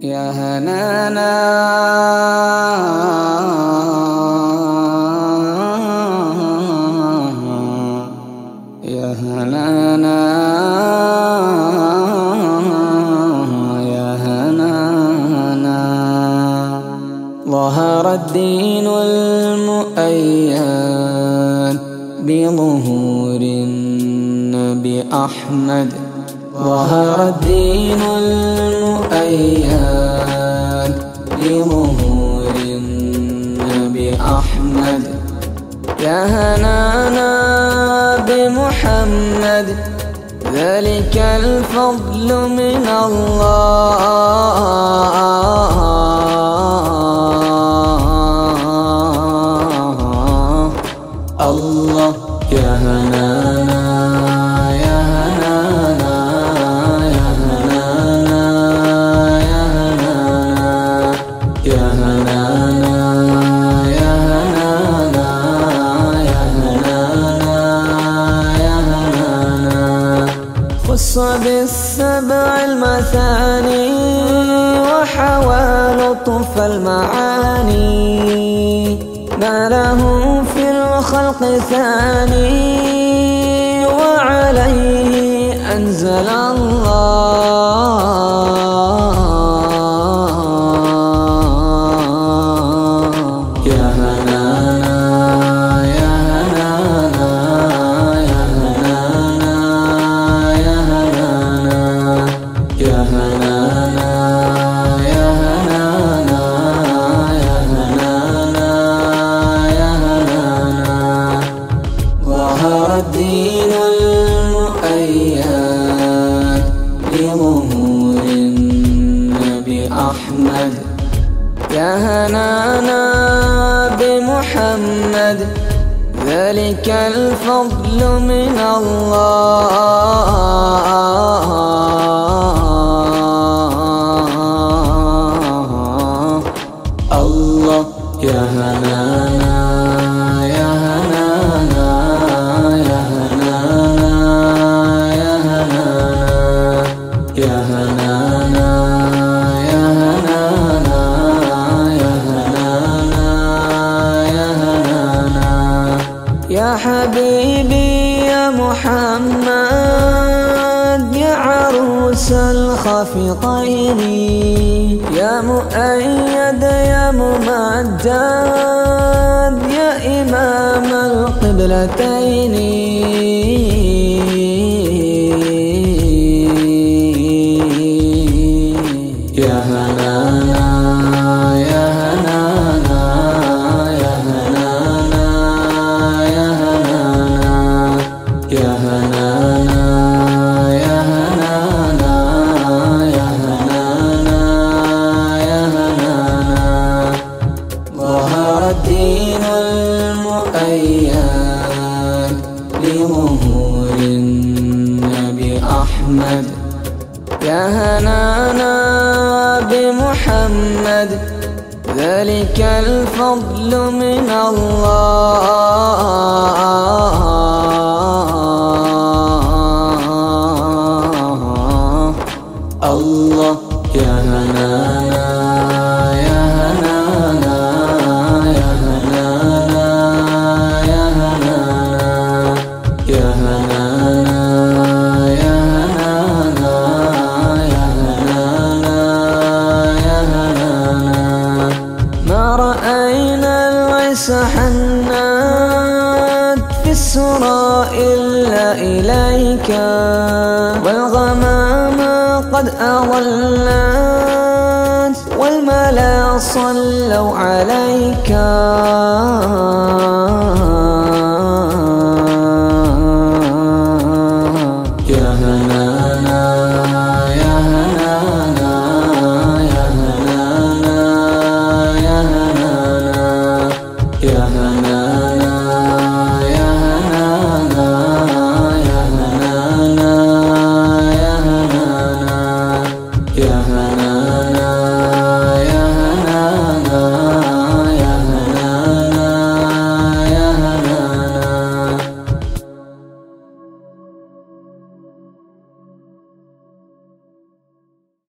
يا هنانا يا هنانا يا هنانا ظهر الدين المؤيد بظهور النبي أحمد ظهر الدين المؤيد بظهور النبي أحمد يا هنانا بمحمد ذلك الفضل من الله يا هنانا يا هنانا يا هنانا يا هنانا يا هنانا يا هنانا يا هنانا خص بالسبع المثاني وحوى لطف المعاني ما له في الخلق ثاني وعليه أنزل الله يا هنانا يا هنانا يا هنانا يا هنانا يا هنانا يا هنانا يا هنانا يا هنانا ظهر الدين المؤيد بظهور النبي أحمد يا هنانا بمحمد ذلك الفضل من الله يا هنانا يا هنانا يا هنانا يا هنانا يا هنانا يا هنانا يا هنانا يا هنانا يا حبيبي يا محمد يا عروس الخافقين يا مؤيد يا ممجد يا إمام القبلتين يا هنانا يا هنانا يا هنانا يا هنانا يا هنانا يا هنانا يا هنانا يا هنانا ظهر الدين المؤيد بظهور النبي أحمد يا هنانا بمحمد ذلك الفضل من الله يا هنانا يا هنانا يا هنانا يا هنانا يا هنانا يا هنانا يا هنانا يا هنانا ما رأينا العيس حنات في السرى إلا إليك والغمام قد أضلت والملا صلوا عليك